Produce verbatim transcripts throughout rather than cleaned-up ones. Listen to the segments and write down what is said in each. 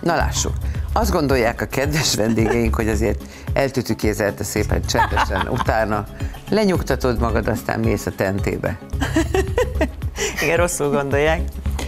Na lássuk. Azt gondolják a kedves vendégeink, hogy azért eltütükézelte szépen csendesen, utána lenyugtatod magad, aztán mész a tentébe. Igen, rosszul gondolják.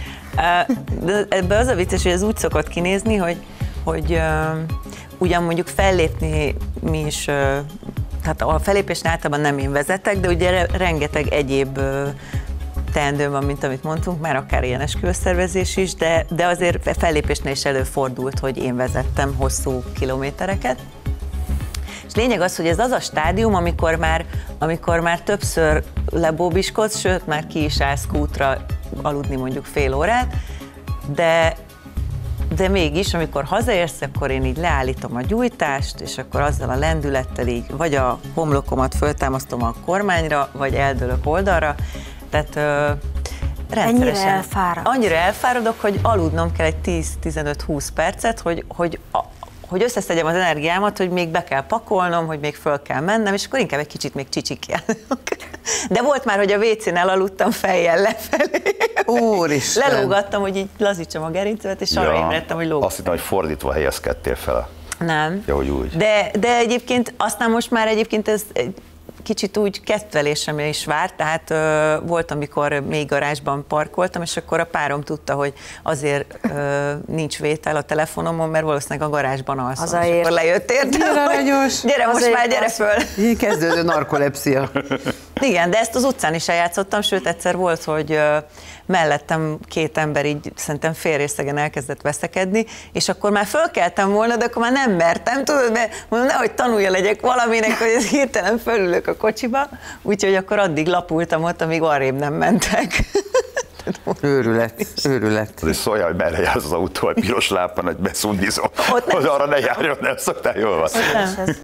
De ebben az a vicces, hogy ez úgy szokott kinézni, hogy, hogy uh, ugyan mondjuk fellépni mi is, uh, tehát a fellépésnél általában nem én vezetek, de ugye rengeteg egyéb uh, teendőm van, mint amit mondtunk, már akár ilyen esküvőszervezés is, de, de azért fellépésnél is előfordult, hogy én vezettem hosszú kilométereket. És lényeg az, hogy ez az a stádium, amikor már, amikor már többször lebóbiskodsz, sőt, már ki is állsz kútra aludni mondjuk fél órát, de, de mégis, amikor hazaérsz, akkor én így leállítom a gyújtást, és akkor azzal a lendülettel így vagy a homlokomat föltámasztom a kormányra, vagy eldőlök oldalra, tehát ö, rendszeresen. Ennyire elfárad. Annyira elfáradok, hogy aludnom kell egy tíz-tizenöt-húsz percet, hogy, hogy a, hogy összeszedjem az energiámat, hogy még be kell pakolnom, hogy még föl kell mennem, és akkor inkább egy kicsit még csicsikjálok. De volt már, hogy a vécén elaludtam fejjel lefelé. Úristen! Lelógattam, hogy így lazítsam a gerincemet, és arra Ja, ébredtem, hogy lóg. azt hittem, hogy fordítva helyezkedtél fel. Nem. Ja, hogy úgy. De, de egyébként aztán most már egyébként ez kicsit úgy kedvelésemre is várt, tehát ö, volt, amikor még garázsban parkoltam, és akkor a párom tudta, hogy azért ö, nincs vétel a telefonomon, mert valószínűleg a garázsban alszom. És akkor lejött értem, aranyos. Gyere most Azért már, gyere az. föl. Így kezdődő narkolepszia. Igen, de ezt az utcán is eljátszottam, sőt egyszer volt, hogy ö, mellettem két ember így szerintem félrészegen elkezdett veszekedni, és akkor már fölkeltem volna, de akkor már nem mertem, tudod, mert mondom, nehogy tanulja legyek valaminek, hogy ez hirtelen fölülök a kocsiba, úgyhogy akkor addig lapultam ott, amíg arrébb nem mentek. Őrület, őrület. Azért szóljál, hogy merre jársz az autóval, piros lámpán, hogy beszundizom, Ott nem. hogy arra ne járjon, nem szoktál, jól van. Nem.